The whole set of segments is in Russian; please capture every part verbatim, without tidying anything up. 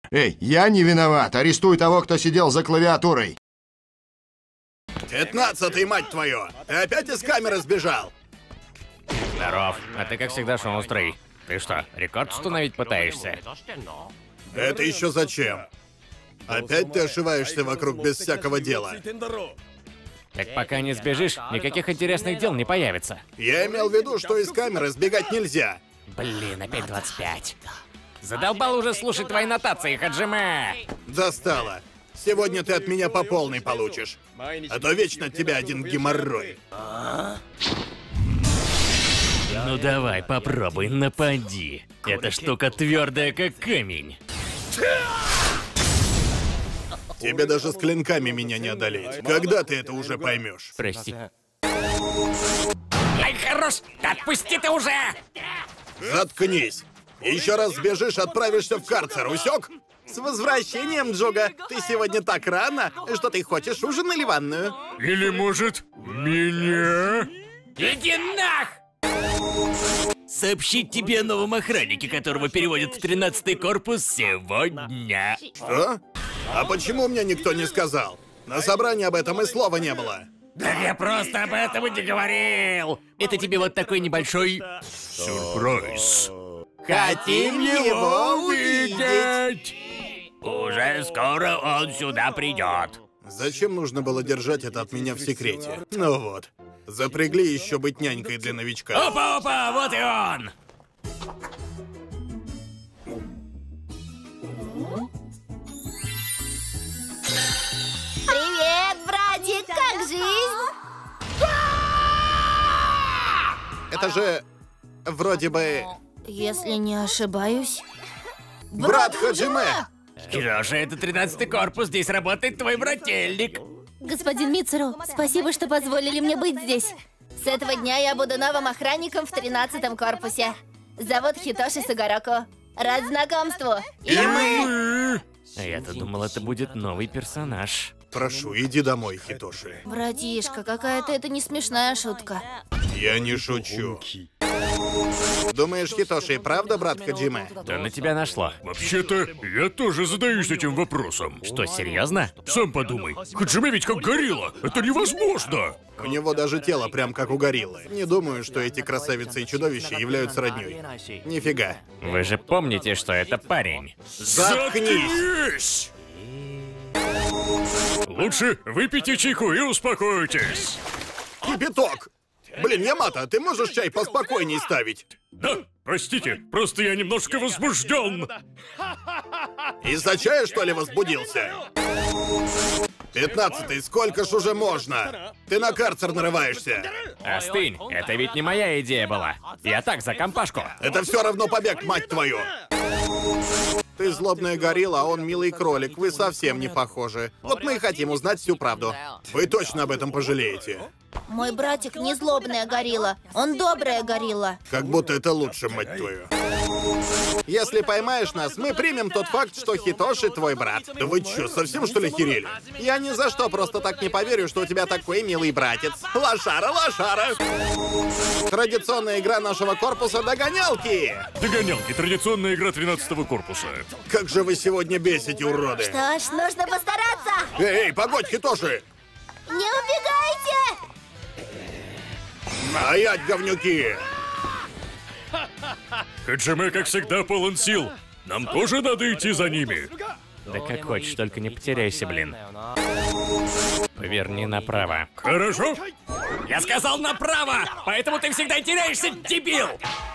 Эй, я не виноват. Арестуй того, кто сидел за клавиатурой. Пятнадцатый, мать твою! Ты опять из камеры сбежал? Здоров. А ты, как всегда, шумострый. Ты что, рекорд установить пытаешься? Это еще зачем? Опять ты ошиваешься вокруг без всякого дела. Так пока не сбежишь, никаких интересных дел не появится. Я имел в виду, что из камеры сбегать нельзя. Блин, опять двадцать пять. Задолбал уже слушать твои нотации, Хаджиме! Достало. Сегодня ты от меня по полной получишь. А то вечно от тебя один геморрой. Ну давай, попробуй, напади. Эта штука твердая, как камень. Тебе даже с клинками меня не одолеть. Когда ты это уже поймешь? Прости. Ай, хорош! Отпусти ты уже! Заткнись! Еще раз сбежишь, отправишься в карцер, усек? С возвращением, Джуга! Ты сегодня так рано, что ты хочешь ужин или ванную? Или, может, меня? Иди нах! Сообщить тебе о новом охраннике, которого переводят в тринадцатый корпус сегодня. Что? А почему мне никто не сказал? На собрании об этом и слова не было. Да я просто об этом и не говорил. Это тебе вот такой небольшой Сюрприз. Хотим его увидеть. Уже скоро он сюда придет. Зачем нужно было держать это от меня в секрете? Ну вот. Запрягли еще быть нянькой для новичка. Опа-опа, вот и он! Привет, братик, как жизнь? Это же... вроде бы... Если не ошибаюсь... Брат Хаджиме! Кироша, это тринадцатый корпус, здесь работает твой брательник. Господин Мицеру, спасибо, что позволили мне быть здесь. С этого дня я буду новым охранником в тринадцатом корпусе. Зовут Хитоши Сугароку. Рад знакомству. И мы... А я-то думал, это будет новый персонаж. Прошу, иди домой, Хитоши. Братишка, какая-то это не смешная шутка. Я не шучу. Думаешь, Хитоши и правда брат Хаджиме? Да на тебя нашло. Вообще-то, я тоже задаюсь этим вопросом. Что, серьезно? Сам подумай, Хаджиме ведь как горилла. Это невозможно. У него даже тело прям как у гориллы. Не думаю, что эти красавицы и чудовища являются роднёй. Нифига. Вы же помните, что это парень. Заткнись! Лучше выпейте чайку и успокойтесь. Кипяток! Блин, Ямато, ты можешь чай поспокойней ставить? Да, простите, просто я немножко возбужден. Из-за чая, что ли, возбудился? Пятнадцатый, сколько ж уже можно? Ты на карцер нарываешься. Остынь, это ведь не моя идея была. Я так, за компашку. Это все равно побег, мать твою. Ты злобная горилла, а он милый кролик. Вы совсем не похожи. Вот мы и хотим узнать всю правду. Вы точно об этом пожалеете. Мой братик не злобная горилла, он добрая горилла. Как будто это лучше, мать твою. Если поймаешь нас, мы примем тот факт, что Хитоши твой брат. Да вы чё, совсем что ли херели? Я ни за что просто так не поверю, что у тебя такой милый братец. Лошара, лошара! Традиционная игра нашего корпуса — догонялки! Догонялки, традиционная игра тринадцатого корпуса. Как же вы сегодня бесите, уроды! Что ж, нужно постараться. Эй, эй, погодь, Хитоши! Не убегайте! Стоять, говнюки! Хаджиме, как всегда, полон сил. Нам тоже надо идти за ними. Да как хочешь, только не потеряйся, блин. Поверни направо. Хорошо? Я сказал направо, поэтому ты всегда теряешься, дебил!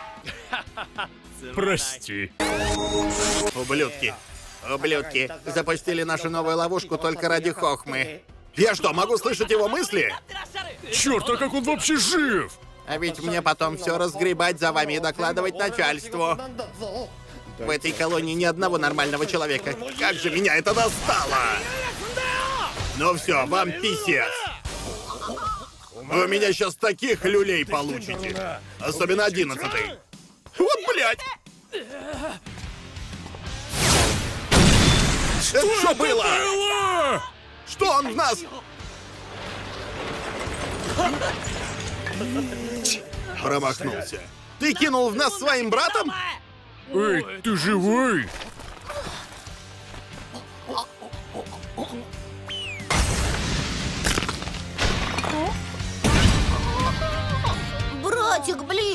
Прости. Ублюдки. Ублюдки. Запустили нашу новую ловушку только ради хохмы. Я что, могу слышать его мысли? Черт, а как он вообще жив? А ведь мне потом все разгребать за вами и докладывать начальству. В этой колонии ни одного нормального человека. Как же меня это достало! Ну все, вам писец. Вы у меня сейчас таких люлей получите. Особенно одиннадцатый. Вот, блядь! Это что было? было? Что он в нас? Промахнулся. Ты кинул в нас своим братом? Эй, ты живой?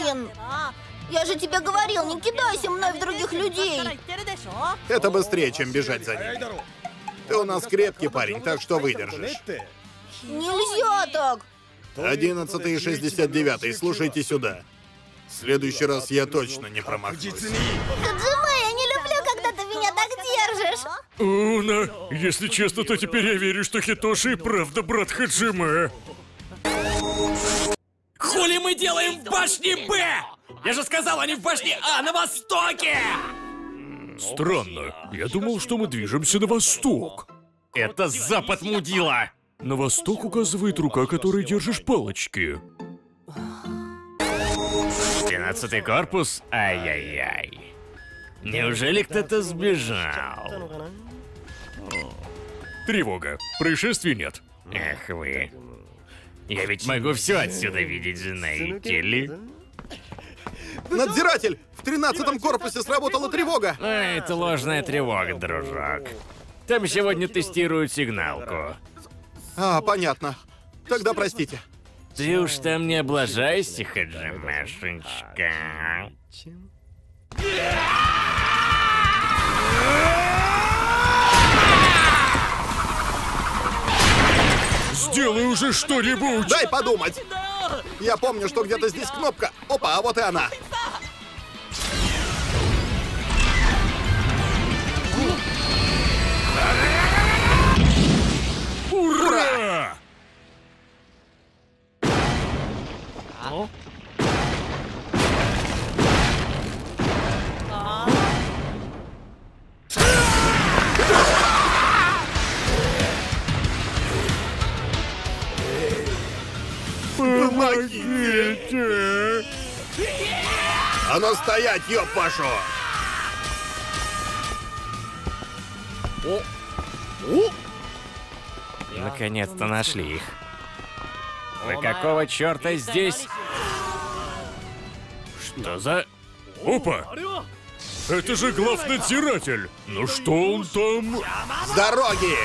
Блин. Я же тебе говорил, не кидайся мной в других людей. Это быстрее, чем бежать за ними. Ты у нас крепкий парень, так что выдержишь. Нельзя так. Одиннадцатый и шестьдесят девятый, слушайте сюда. В следующий раз я точно не промахнусь. Хаджиме, я не люблю, когда ты меня так держишь. Уна, если честно, то теперь я верю, что Хитоши и правда брат Хаджиме. Хули мы делаем в башне Б? Я же сказал, они в башне А, на востоке! Странно. Я думал, что мы движемся на восток. Это запад, мудила! На восток указывает рука, которой держишь палочки. Тринадцатый корпус? Ай-яй-яй. Неужели кто-то сбежал? Тревога. Происшествий нет. Эх вы. Я ведь могу все отсюда видеть, знаете ли? Надзиратель! В тринадцатом корпусе сработала тревога! А, это ложная тревога, дружок. Там сегодня тестируют сигналку. А, понятно. Тогда простите. Ты уж там не облажайся, Хаджимешечка. Сделай уже что-нибудь! Дай подумать! Я помню, что где-то здесь кнопка. Опа, а вот и она. Ура! Помогите! А ну стоять, ёб вашу! Наконец-то нашли их. Вы какого черта здесь? Что за... Опа! Это же главнадзиратель! Ну что он там? С дороги!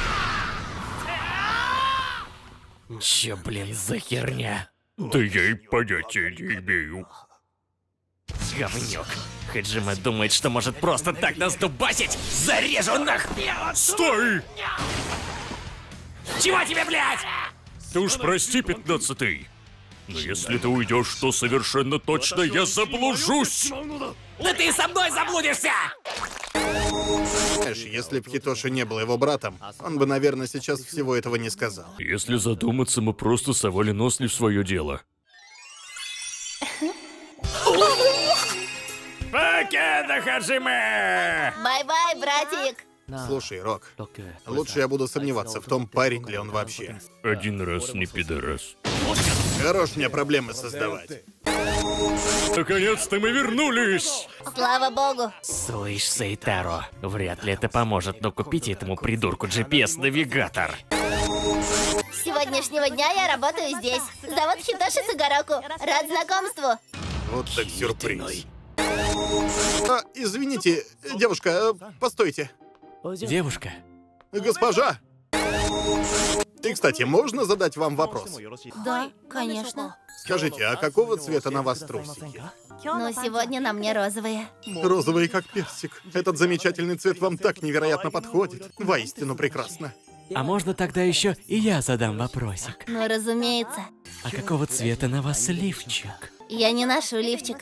Чё, блин, за херня? Да я и понятия не имею. Говнюк. Хаджиме думает, что может просто так нас дубасить. Зарежу нахуй! Стой! Чего тебе, блядь? Ты уж прости, пятнадцатый. Но если ты уйдешь, то совершенно точно я заблужусь. Да ты со мной заблудишься! Знаешь, если б Хитоши не был его братом, он бы, наверное, сейчас всего этого не сказал. Если задуматься, мы просто совали нос не в свое дело. Покеда, Хаджиме! Бай-бай, братик. Слушай, Рок, лучше я буду сомневаться в том, парень ли он вообще. Один раз не пидорас. Хорош мне проблемы создавать. Наконец-то мы вернулись! Слава богу. Слышь, Сейтаро, вряд ли это поможет, но купите этому придурку джи пи эс-навигатор. С сегодняшнего дня я работаю здесь. Зовут Хитоши Сугароку. Рад знакомству. Вот так сюрприз. А, извините, девушка, постойте. Девушка. Госпожа! И, кстати, можно задать вам вопрос? Да, конечно. Скажите, а какого цвета на вас трусики? Но сегодня на мне розовые. Розовый как персик. Этот замечательный цвет вам так невероятно подходит. Воистину прекрасно. А можно тогда еще и я задам вопросик? Ну, разумеется. А какого цвета на вас лифчик? Я не ношу лифчик.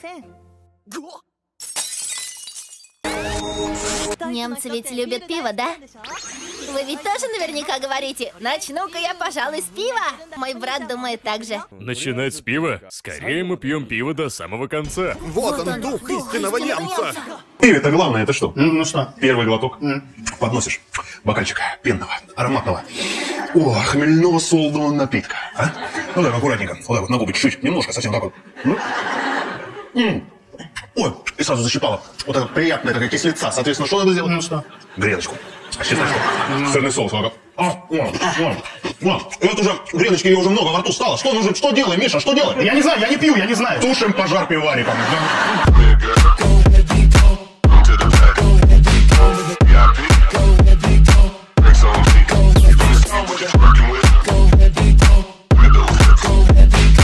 Немцы ведь любят пиво, да? Вы ведь тоже наверняка говорите: начну-ка я, пожалуй, с пива. Мой брат думает так же. Начинать с пива? Скорее мы пьем пиво до самого конца. Вот он, дух истинного немца! Пиво-то главное, это что? Ну, ну что? Первый глоток. Подносишь бокальчик пенного, ароматного, о, хмельного солодного напитка. А? Ну так, аккуратненько. Вот так вот, на губы чуть-чуть, немножко, совсем так вот. М-м. Ой, и сразу защипало. Вот это приятная такая кислица. Соответственно, что надо сделать? Ну что? Греночку. А чесночку. Сырный соус. А, о, о, о. Это уже, греночки ее уже много во рту стало. Что нужно, что делаем, Миша, что делаем? Я не знаю, я не пью, я не знаю. Тушим пожар пивариком.